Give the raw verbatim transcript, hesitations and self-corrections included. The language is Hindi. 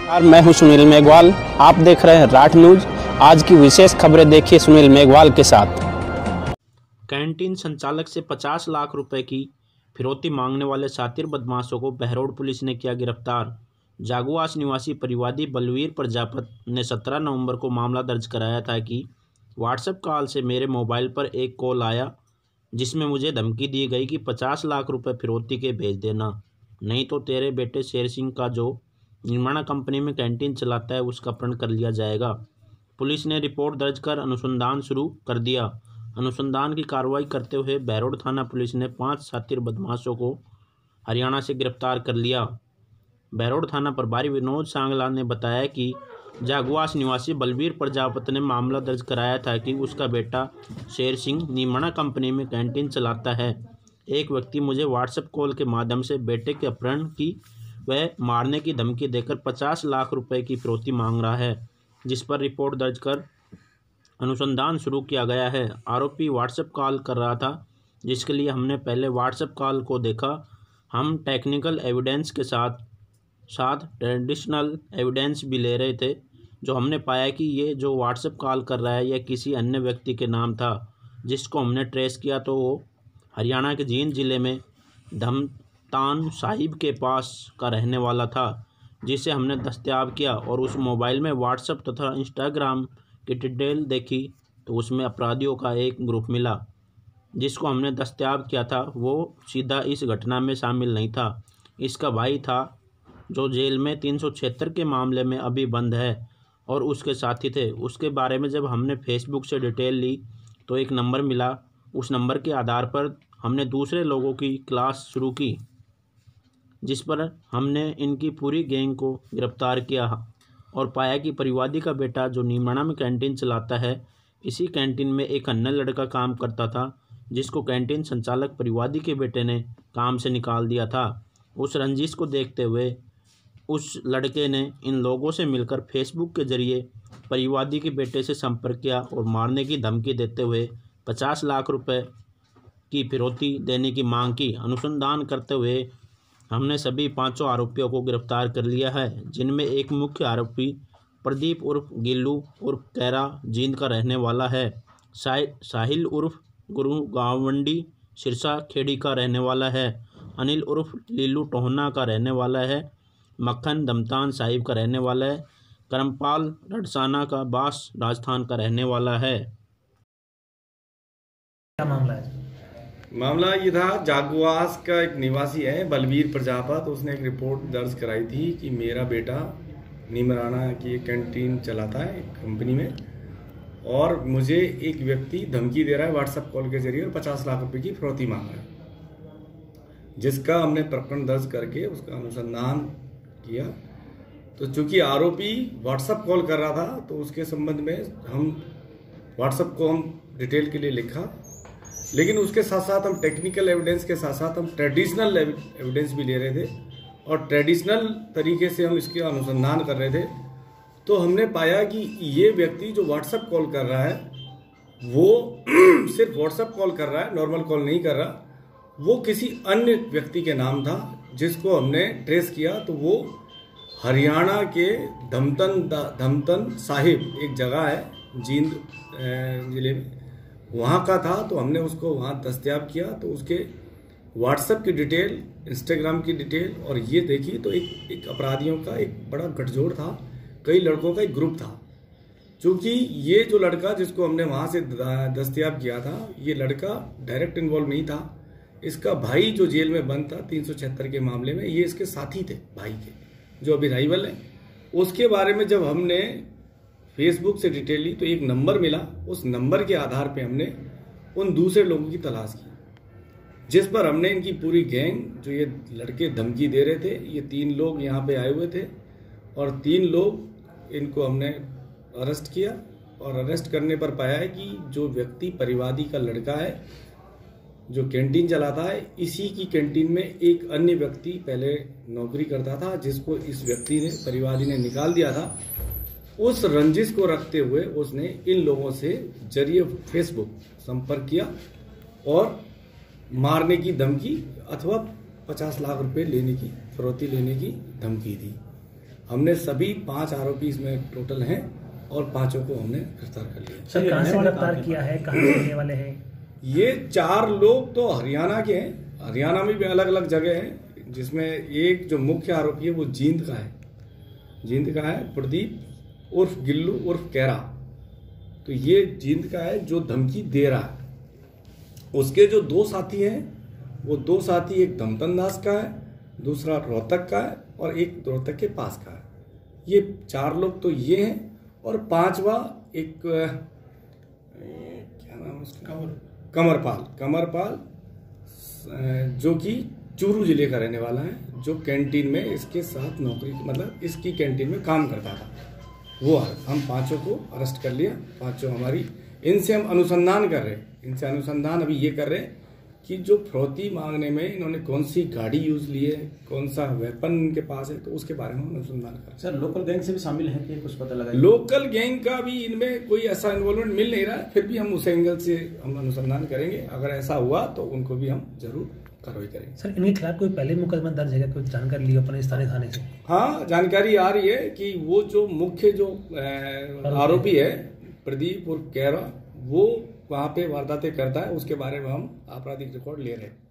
और मैं हूं सुनील मेघवाल। आप देख रहे हैं राठ न्यूज। आज की विशेष खबरें देखिए सुनील मेघवाल के साथ। कैंटीन संचालक से पचास लाख रुपए की फिरौती मांगने वाले शातिर बदमाशों को बहरोड पुलिस ने किया गिरफ्तार। जागुआस निवासी परिवादी बलवीर प्रजापति ने सत्रह नवंबर को मामला दर्ज कराया था कि व्हाट्सएप कॉल से मेरे मोबाइल पर एक कॉल आया जिसमें मुझे धमकी दी गई कि पचास लाख रुपए फिरौती के भेज देना, नहीं तो तेरे बेटे शेर सिंह का जो निर्माणा कंपनी में कैंटीन चलाता है उसका अपहरण कर लिया जाएगा। पुलिस ने रिपोर्ट दर्ज कर अनुसंधान शुरू कर दिया। अनुसंधान की कार्रवाई करते हुए बहरोड थाना पुलिस ने पांच शातिर बदमाशों को हरियाणा से गिरफ्तार कर लिया। बहरोड थाना प्रभारी विनोद सांगला ने बताया कि जागुआस निवासी बलवीर प्रजापति ने मामला दर्ज कराया था कि उसका बेटा शेर सिंह निर्माणा कंपनी में कैंटीन चलाता है। एक व्यक्ति मुझे व्हाट्सएप कॉल के माध्यम से बेटे के अपहरण की व मारने की धमकी देकर पचास लाख रुपए की फिरौती मांग रहा है, जिस पर रिपोर्ट दर्ज कर अनुसंधान शुरू किया गया है। आरोपी व्हाट्सएप कॉल कर रहा था, जिसके लिए हमने पहले व्हाट्सएप कॉल को देखा। हम टेक्निकल एविडेंस के साथ साथ ट्रेडिशनल एविडेंस भी ले रहे थे, जो हमने पाया कि ये जो व्हाट्सएप कॉल कर रहा है यह किसी अन्य व्यक्ति के नाम था, जिसको हमने ट्रेस किया तो वो हरियाणा के जींद जिले में धमतान साहिब के पास का रहने वाला था, जिसे हमने दस्तयाब किया और उस मोबाइल में व्हाट्सएप तथा इंस्टाग्राम की डिटेल देखी तो उसमें अपराधियों का एक ग्रुप मिला, जिसको हमने दस्तयाब किया था। वो सीधा इस घटना में शामिल नहीं था। इसका भाई था जो जेल में तीन सौ छिहत्तर के मामले में अभी बंद है और उसके साथी थे। उसके बारे में जब हमने फेसबुक से डिटेल ली तो एक नंबर मिला। उस नंबर के आधार पर हमने दूसरे लोगों की क्लास शुरू की, जिस पर हमने इनकी पूरी गैंग को गिरफ्तार किया और पाया कि परिवादी का बेटा जो निर्माणा में कैंटीन चलाता है, इसी कैंटीन में एक अन्य लड़का काम करता था, जिसको कैंटीन संचालक परिवादी के बेटे ने काम से निकाल दिया था। उस रंजिश को देखते हुए उस लड़के ने इन लोगों से मिलकर फेसबुक के जरिए परिवादी के बेटे से संपर्क किया और मारने की धमकी देते हुए पचास लाख रुपए की फिरौती देने की मांग की। अनुसंधान करते हुए हमने सभी पांचों आरोपियों को गिरफ्तार कर लिया है, जिनमें एक मुख्य आरोपी प्रदीप उर्फ गिल्लू उर्फ कैरा जींद का रहने वाला है, साहिल उर्फ गुरु गावंडी सिरसा खेड़ी का रहने वाला है, अनिल उर्फ लीलू टोहना का रहने वाला है, मक्खन दमतान साहिब का रहने वाला है, करमपाल रडसाना का बास राजस्थान का रहने वाला है। क्या मामला है? मामला ये था, जागुआस का एक निवासी है बलवीर प्रजापति, उसने एक रिपोर्ट दर्ज कराई थी कि मेरा बेटा नीमराना की एक कैंटीन चलाता है एक कंपनी में और मुझे एक व्यक्ति धमकी दे रहा है व्हाट्सएप कॉल के जरिए और पचास लाख रुपए की फिरौती मांग रहा है, जिसका हमने प्रकरण दर्ज करके उसका अनुसंधान किया। तो चूंकि आरोपी व्हाट्सएप कॉल कर रहा था तो उसके संबंध में हम व्हाट्सएप को हम डिटेल के लिए लिखा, लेकिन उसके साथ साथ हम टेक्निकल एविडेंस के साथ साथ हम ट्रेडिशनल एविडेंस भी ले रहे थे और ट्रेडिशनल तरीके से हम इसके अनुसंधान कर रहे थे। तो हमने पाया कि ये व्यक्ति जो व्हाट्सएप कॉल कर रहा है वो सिर्फ व्हाट्सएप कॉल कर रहा है, नॉर्मल कॉल नहीं कर रहा। वो किसी अन्य व्यक्ति के नाम था, जिसको हमने ट्रेस किया तो वो हरियाणा के धमतन धमतन साहिब एक जगह है जींद जिले में, वहाँ का था। तो हमने उसको वहाँ दस्तयाब किया तो उसके व्हाट्सएप की डिटेल, इंस्टाग्राम की डिटेल और ये देखी तो एक एक अपराधियों का एक बड़ा गठजोड़ था, कई लड़कों का एक ग्रुप था। चूँकि ये जो लड़का जिसको हमने वहाँ से दस्तयाब किया था, ये लड़का डायरेक्ट इन्वॉल्व नहीं था। इसका भाई जो जेल में बंद था तीन सौ छिहत्तर के मामले में, ये इसके साथी थे भाई के, जो अभी राइवल है। उसके बारे में जब हमने फेसबुक से डिटेल ली तो एक नंबर मिला। उस नंबर के आधार पे हमने उन दूसरे लोगों की तलाश की, जिस पर हमने इनकी पूरी गैंग, जो ये लड़के धमकी दे रहे थे, ये तीन लोग यहाँ पे आए हुए थे और तीन लोग इनको हमने अरेस्ट किया और अरेस्ट करने पर पाया है कि जो व्यक्ति परिवादी का लड़का है जो कैंटीन चलाता है, इसी की कैंटीन में एक अन्य व्यक्ति पहले नौकरी करता था, जिसको इस व्यक्ति ने परिवादी ने निकाल दिया था। उस रंजिश को रखते हुए उसने इन लोगों से जरिए फेसबुक संपर्क किया और मारने की धमकी अथवा पचास लाख रुपए लेने की, फिरौती लेने की धमकी दी। हमने सभी पांच आरोपी इसमें टोटल हैं और पांचों को हमने गिरफ्तार कर लिया। सर कहाँ से गिरफ्तार किया है, कहाँ से रहने वाले हैं? ये चार लोग तो हरियाणा के हैं, हरियाणा में भी अलग अलग जगह हैं, जिसमें एक जो मुख्य आरोपी है वो जींद का है, जींद का है प्रदीप उर्फ गिल्लू उर्फ कैरा। तो ये जींद का है जो धमकी दे रहा है। उसके जो दो साथी हैं वो दो साथी, एक धमतन दास का है, दूसरा रोहतक का है और एक रोहतक के पास का है। ये चार लोग तो ये हैं और पांचवा एक क्या नाम उसका, कमरपाल कमरपाल जो कि चूरू जिले का रहने वाला है, जो कैंटीन में इसके साथ नौकरी मतलब इसकी कैंटीन में काम करता था। वो हम पांचों को अरेस्ट कर लिया। पांचों हमारी, इनसे हम अनुसंधान कर रहे हैं, इनसे अनुसंधान अभी ये कर रहे हैं कि जो फिरौती मांगने में इन्होंने कौन सी गाड़ी यूज ली है, कौन सा वेपन इनके पास है, तो उसके बारे में हम अनुसंधान कर रहे हैं। सर लोकल गैंग से भी शामिल है कि कुछ पता लगा? लोकल गैंग का भी इनमें कोई ऐसा इन्वॉल्वमेंट मिल नहीं रहा है, फिर भी हम उस एंगल से हम अनुसंधान करेंगे। अगर ऐसा हुआ तो उनको भी हम जरूर कार्रवाई करेंगे। सर इनके खिलाफ कोई पहले मुकदमा दर्ज है, कोई जानकारी ली अपने स्थानीय थाने से? हाँ, जानकारी आ रही है कि वो जो मुख्य जो आरोपी है प्रदीप और कैरा, वो वहाँ पे वारदातें करता है, उसके बारे में हम आपराधिक रिकॉर्ड ले रहे हैं।